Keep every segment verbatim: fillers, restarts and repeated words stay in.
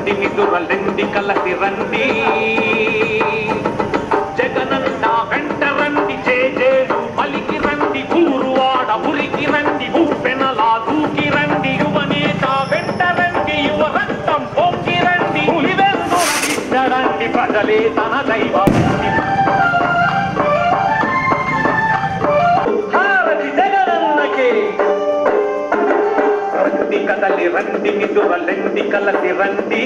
రండి మిదురలెండి కలసి రండి జగనన్న వెంట రండి చేజేడు పలికి రండి ఊరువాడ ఉరికి రండి ఊపెనలా దూకి రండి యువనేత వెంట రండి యువ రక్తం పొంగి రండి పులివెందుల బిడ్డ రండి ప్రజలే తన దైవం హారతి జగనన్నకే రండి కదలి రండి మిదురలెండి కలసి రండి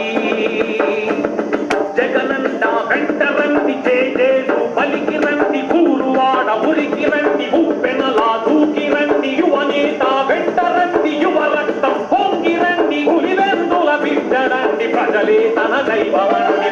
జగనన్న వెంట రండి చేజేడు పలికి రండి ఊరువాడ ఉరికి రండి ఊపెనలా దూకి రండి యువనేత వెంట రండి యువ రక్తం పొంగి రండి పులివెందుల బిడ్డ రండి ప్రజలే తన దైవమండి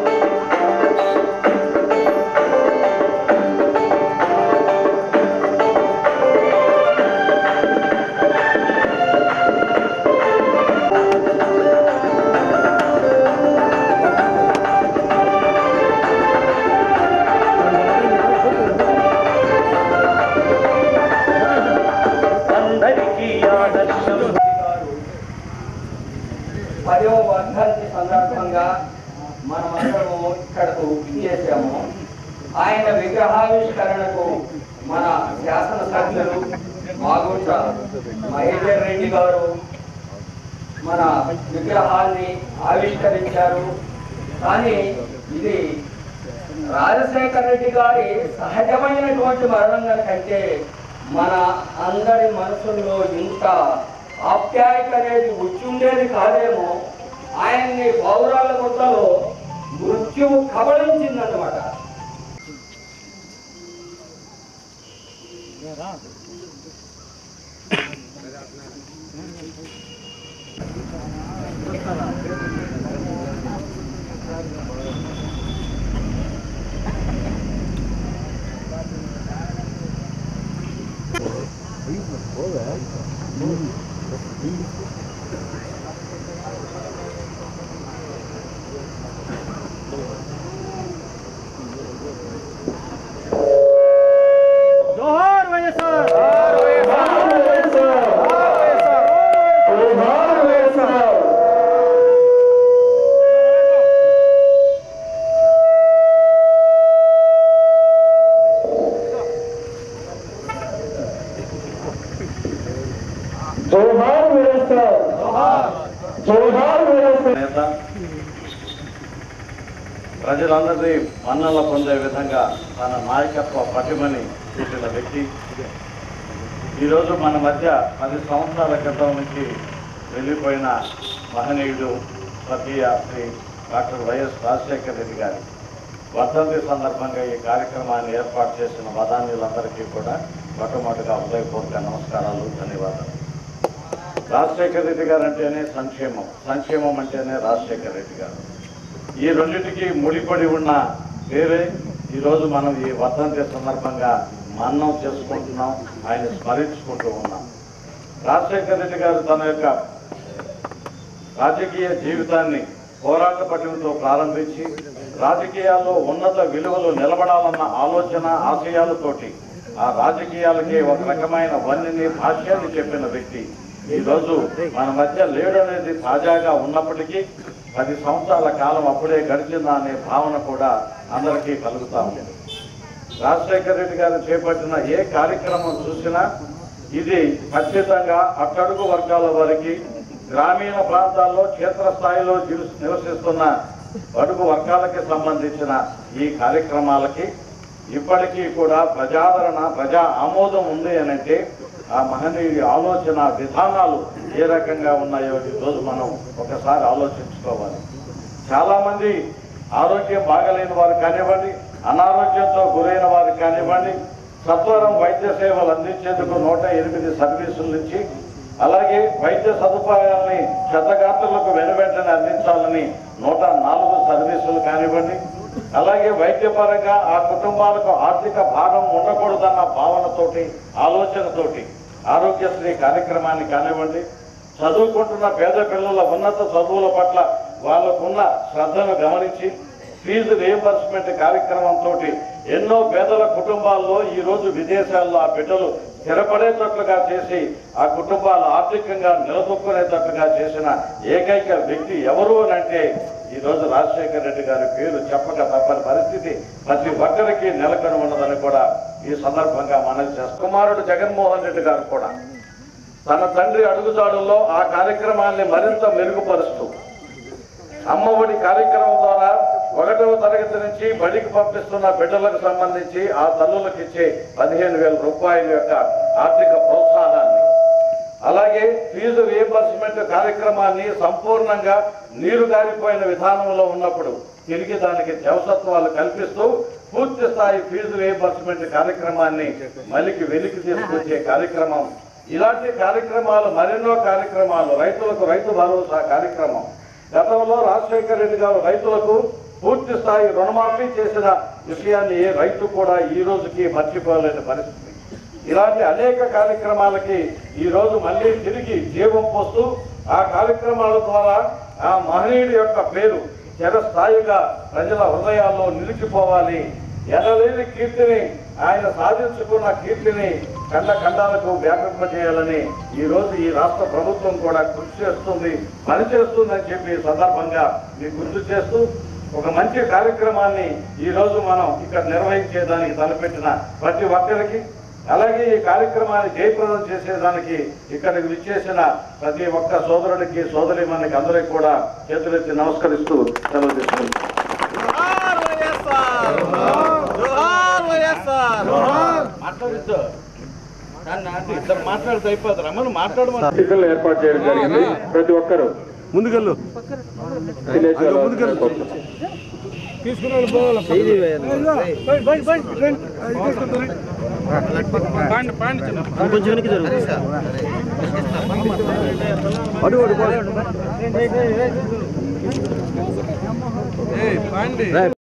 పదో వర్ధంతి సందర్భంగా మనమందరము ఇక్కడకు చేసాము. ఆయన విగ్రహావిష్కరణకు మన శాసనసభ్యులు మాగుంట మహేందర్ రెడ్డి గారు మన విగ్రహాన్ని ఆవిష్కరించారు. కానీ ఇది రాజశేఖర రెడ్డి గారి సహజమైనటువంటి మరణం కంటే మన అందరి మనసుల్లో ఇంత ఆప్యాయత అనేది వచ్చుండేది కాదేమో. ఆయన్ని పౌరాల గుట్టలో మృత్యువు కబళించిందన్నమాట. जोहार वैएसआर నేత ప్రజలందరినీ మన్నల పొందే విధంగా తన నాయకత్వ పటిమని చూపిన వ్యక్తి ఈరోజు మన మధ్య పది సంవత్సరాల క్రితం నుంచి వెళ్ళిపోయిన మహనీయుడు స్వర్గీయ శ్రీ డాక్టర్ వైఎస్ రాజశేఖర రెడ్డి గారి వర్ధంతి సందర్భంగా ఈ కార్యక్రమాన్ని ఏర్పాటు చేసిన మదానీయులందరికీ కూడా మొట్టమొదటిగా హృదయపూర్వక నమస్కారాలు, ధన్యవాదాలు. రాజశేఖర రెడ్డి గారు అంటేనే సంక్షేమం, సంక్షేమం అంటేనే రాజశేఖర రెడ్డి గారు. ఈ రెండింటికి ముడిపడి ఉన్న పేరే ఈరోజు మనం ఈ వర్ధంతి సందర్భంగా మన్నం చేసుకుంటున్నాం, ఆయన స్మరించుకుంటూ ఉన్నాం. రాజశేఖర రెడ్డి గారు తన యొక్క రాజకీయ జీవితాన్ని పోరాట పట్టిమతో ప్రారంభించి రాజకీయాల్లో ఉన్నత విలువలు నిలబడాలన్న ఆలోచన ఆశయాలతోటి ఆ రాజకీయాలకి ఒక రకమైన వన్నెని భాష్యాన్ని చెప్పిన వ్యక్తి ఈరోజు మన మధ్య లేడు అనేది తాజాగా ఉన్నప్పటికీ పది సంవత్సరాల కాలం అప్పుడే గడిచిందా అనే భావన కూడా అందరికీ కలుగుతా ఉంది. రాజశేఖర రెడ్డి గారు చేపట్టిన ఏ కార్యక్రమం చూసినా ఇది ఖచ్చితంగా అట్టడుగు వర్గాల వారికి, గ్రామీణ ప్రాంతాల్లో క్షేత్రస్థాయిలో నివసిస్తున్న అడుగు వర్గాలకి సంబంధించిన ఈ కార్యక్రమాలకి ఇప్పటికీ కూడా ప్రజాదరణ, ప్రజా ఆమోదం ఉంది అని అంటే ఆ మహనీయుడి ఆలోచన విధానాలు ఏ రకంగా ఉన్నాయో ఈరోజు మనం ఒకసారి ఆలోచించుకోవాలి. చాలామంది ఆరోగ్యం బాగలేని వారు కానివ్వండి, అనారోగ్యంతో గురైన వారు కానివ్వండి, సత్వరం వైద్య సేవలు అందించేందుకు నూట ఎనిమిది సర్వీసుల నుంచి అలాగే వైద్య సదుపాయాలని క్షతగాత్రులకు వెనువెంటనే అందించాలని నూట నాలుగు సర్వీసులు కానివ్వండి, అలాగే వైద్యపరంగా ఆ కుటుంబాలకు ఆర్థిక భారం ఉండకూడదన్న భావనతోటి, ఆలోచనతోటి ఆరోగ్యశ్రీ కార్యక్రమాన్ని కానివ్వండి, చదువుకుంటున్న పేద పిల్లల ఉన్నత చదువుల పట్ల వాళ్ళకున్న శ్రద్ధను గమనించి ఫీజు రియంబర్స్మెంట్ కార్యక్రమంతో ఎన్నో పేదల కుటుంబాల్లో ఈరోజు విదేశాల్లో ఆ బిడ్డలు స్థిరపడేటట్లుగా చేసి ఆ కుటుంబాలు ఆర్థికంగా నిలదొక్కునేటట్లుగా చేసిన ఏకైక వ్యక్తి ఎవరు అని అంటే ఈరోజు రాజశేఖర రెడ్డి గారి పేరు చెప్పక తప్పని పరిస్థితి ప్రతి ఒక్కరికి నెలకొని ఉన్నదని కూడా ఈ సందర్భంగా మనవి చేస్తాం. కుమారుడు జగన్మోహన్ రెడ్డి గారు కూడా తన తండ్రి అడుగుజాడుల్లో ఆ కార్యక్రమాన్ని మరింత మెరుగుపరుస్తూ అమ్మఒడి కార్యక్రమం ద్వారా ఒకటవ తరగతి నుంచి బడికి పంపిస్తున్న బిడ్డలకు సంబంధించి ఆ తల్లులకు ఇచ్చే పదిహేను వేల రూపాయల యొక్క ఆర్థిక ప్రోత్సాహాన్ని, అలాగే ఫీజు రియంబర్స్మెంట్ కార్యక్రమాన్ని సంపూర్ణంగా నీరు గారిపోయిన విధానంలో ఉన్నప్పుడు తిరిగి దానికి దేవసత్వాలు కల్పిస్తూ పూర్తి స్థాయి ఫీజు రియంబర్స్మెంట్ కార్యక్రమాన్ని మళ్ళీ వెలికి తీసుకొచ్చే కార్యక్రమం, ఇలాంటి కార్యక్రమాలు మరెన్నో కార్యక్రమాలు, రైతులకు రైతు భరోసా కార్యక్రమం, గతంలో రాజశేఖర రెడ్డి గారు రైతులకు పూర్తి స్థాయి రుణమాఫీ చేసిన విషయాన్ని ఏ రైతు కూడా ఈ రోజుకి మర్చిపోలేని పరిస్థితి. ఇలాంటి అనేక కార్యక్రమాలకి ఈరోజు మళ్ళీ తిరిగి జీవం పోస్తూ ఆ కార్యక్రమాల ద్వారా ఆ మహనీయుడి యొక్క పేరు చిరస్థాయిగా ప్రజల హృదయాల్లో నిలిచిపోవాలి, ఎనలేని కీర్తిని ఆయన సాధించుకున్న కీర్తిని ఖండ ఖండాలకు వ్యాపింపజేయాలని ఈరోజు ఈ రాష్ట్ర ప్రభుత్వం కూడా కృషి చేస్తుంది, పనిచేస్తుందని చెప్పి సందర్భంగా మీకు గుర్తు చేస్తూ ఒక మంచి కార్యక్రమాన్ని ఈరోజు మనం ఇక్కడ నిర్వహించేదానికి తలపెట్టిన ప్రతి ఒక్కరికి, అలాగే ఈ కార్యక్రమాన్ని జయప్రదం చేసేదానికి ఇక్కడికి విచ్చేసిన ప్రతి ఒక్క సోదరుడికి సోదరిమణికి అందరికీ కూడా చేతులెత్తి నమస్కరిస్తూ సెలవు తీసుకుంటాం. మాట్లాడుతూ అయిపోతారా మనం మాట్లాడమని ఏర్పాటు చేయడం జరిగింది. ప్రతి ఒక్కరు ముందుకెళ్ళు తీసుకుని కొంచెం వెనక్కి జరుగుతుంది.